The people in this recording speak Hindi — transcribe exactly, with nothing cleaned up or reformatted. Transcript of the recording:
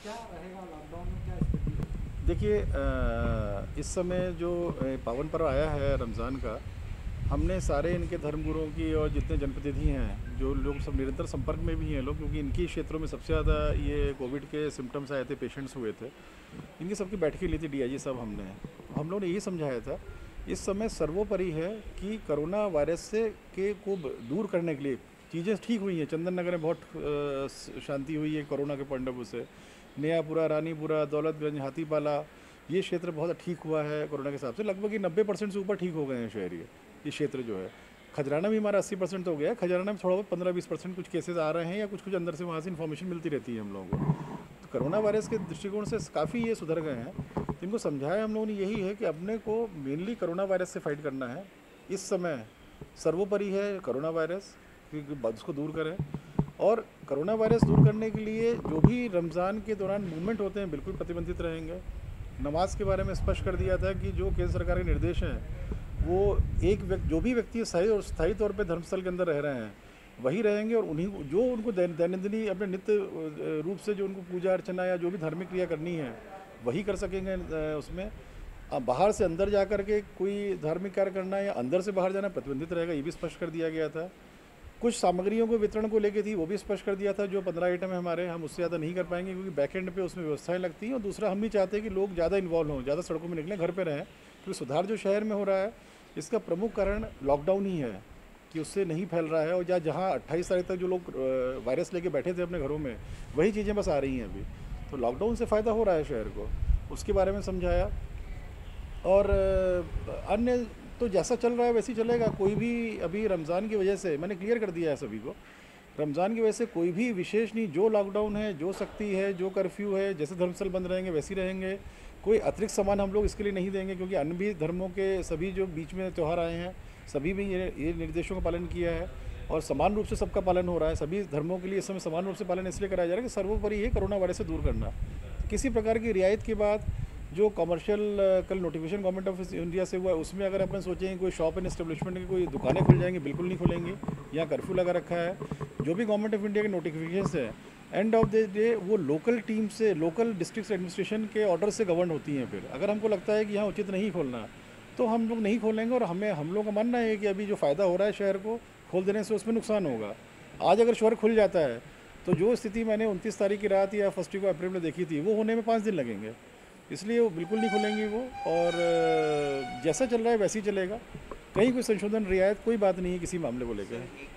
क्या रहेगा लॉकडाउन में, क्या स्थिति है? देखिए, अ, इस समय जो अ, पावन पर्व आया है रमज़ान का, हमने सारे इनके धर्मगुरुओं की और जितने जनप्रतिनिधि हैं, जो लोग सब निरंतर संपर्क में भी हैं लोग, क्योंकि इनकी क्षेत्रों में सबसे ज़्यादा ये कोविड के सिम्टम्स आए थे, पेशेंट्स हुए थे। इनकी सबकी बैठकें ली थी डीआईजी साहब हमने। हम लोगों ने यही समझाया था, इस समय सर्वोपरि है कि कोरोना वायरस से के को ब- दूर करने के लिए चीज़ें ठीक हुई हैं। चंदन नगर में बहुत अ, शांति हुई है कोरोना के पॉइंट ऑफ व्यू से। नयापुरा, रानीपुरा, दौलतगंज, हाथीपाला, ये क्षेत्र बहुत ठीक हुआ है कोरोना के हिसाब से। लगभग ये नब्बे परसेंट से ऊपर ठीक हो गए हैं शहर ये ये क्षेत्र जो है। खजराना भी हमारा अस्सी परसेंट तो हो गया है। खजराना में थोड़ा बहुत पंद्रह बीस परसेंट कुछ केसेस आ रहे हैं, या कुछ कुछ अंदर से वहाँ से इन्फॉर्मेशन मिलती रहती है हम लोगों को। तो कोरोना वायरस के दृष्टिकोण से काफ़ी ये सुधर गए हैं। तो इनको समझाया हम लोगों ने यही है कि अपने को मेनली कोरोना वायरस से फाइट करना है इस समय। सर्वोपरि है कोरोना वायरस, कि उसको दूर करें। और कोरोना वायरस दूर करने के लिए जो भी रमज़ान के दौरान मूवमेंट होते हैं बिल्कुल प्रतिबंधित रहेंगे। नमाज के बारे में स्पष्ट कर दिया था कि जो केंद्र सरकार के निर्देश हैं, वो एक व्यक्ति, जो भी व्यक्ति स्थायी और स्थायी तौर पे धर्मस्थल के अंदर रह रहे हैं वही रहेंगे, और उन्हीं को- जो उनको दैन- दैनंदिनी अपने नित्य अ, रूप से जो उनको पूजा अर्चना या जो भी धार्मिक क्रिया करनी है वही कर सकेंगे। अ, उसमें अब बाहर से अंदर जा कर के कोई धार्मिक कार्य करना या अंदर से बाहर जाना प्रतिबंधित रहेगा, ये भी स्पष्ट कर दिया गया था। कुछ सामग्रियों को वितरण को लेके थी, वो भी स्पष्ट कर दिया था। जो पंद्रह आइटम है हमारे, हम उससे ज़्यादा नहीं कर पाएंगे क्योंकि बैक एंड पे उसमें व्यवस्थाएं लगती हैं। और दूसरा, हम भी चाहते हैं कि लोग ज़्यादा इन्वॉल्व हों, ज़्यादा सड़कों में निकलें, घर पे रहें, क्योंकि सुधार जो शहर में हो रहा है इसका प्रमुख कारण लॉकडाउन ही है कि उससे नहीं फैल रहा है। और या जहाँ अट्ठाईस तारीख तक जो लोग अ, वायरस लेके बैठे थे अपने घरों में, वही चीज़ें बस आ रही हैं अभी। तो लॉकडाउन से फ़ायदा हो रहा है शहर को, उसके बारे में समझाया। और अ, अन्य तो जैसा चल रहा है वैसे ही चलेगा। कोई भी अभी रमज़ान की वजह से मैंने क्लियर कर दिया है सभी को, रमज़ान की वजह से कोई भी विशेष नहीं, जो लॉकडाउन है, जो सख्ती है, जो कर्फ्यू है, जैसे धर्मस्थल बंद रहेंगे वैसे ही रहेंगे। कोई अतिरिक्त सामान हम लोग इसके लिए नहीं देंगे, क्योंकि अन्य भी धर्मों के सभी जो बीच में त्यौहार आए हैं सभी भी ये ये निर्देशों का पालन किया है, और समान रूप से सबका पालन हो रहा है। सभी धर्मों के लिए इस समय समान रूप से पालन इसलिए कराया जा रहा है कि सर्वोपरि है कोरोना वायरस से दूर करना। किसी प्रकार की रियायत के बाद जो कमर्शियल कल नोटिफिकेशन गवर्नमेंट ऑफ इंडिया से हुआ है, उसमें अगर अपन सोचें कोई शॉप एंड एस्टेब्लिशमेंट की कोई दुकानें खुल जाएंगी, बिल्कुल नहीं खुलेंगी। यहाँ कर्फ्यू लगा रखा है। जो भी गवर्नमेंट ऑफ इंडिया के नोटिफिकेशन है, एंड ऑफ द डे वो लोकल टीम से, लोकल डिस्ट्रिक्ट एडमिनिस्ट्रेशन के ऑर्डर से गवर्न होती हैं। फिर अगर हमको लगता है कि यहाँ उचित नहीं खोलना, तो हम लोग नहीं खोलेंगे। और हमें हम लोग का मानना है कि अभी जो फ़ायदा हो रहा है शहर को खोल देने से, उसमें नुकसान होगा। आज अगर शहर खुल जाता है तो जो स्थिति मैंने उनतीस तारीख की रात या फर्स्ट वीक ऑफ अप्रैल में देखी थी, वो होने में पाँच दिन लगेंगे। इसलिए वो बिल्कुल नहीं खुलेंगी वो। और अ, जैसा चल रहा है वैसे ही चलेगा। कहीं कोई संशोधन रियायत कोई बात नहीं है किसी मामले को लेकर।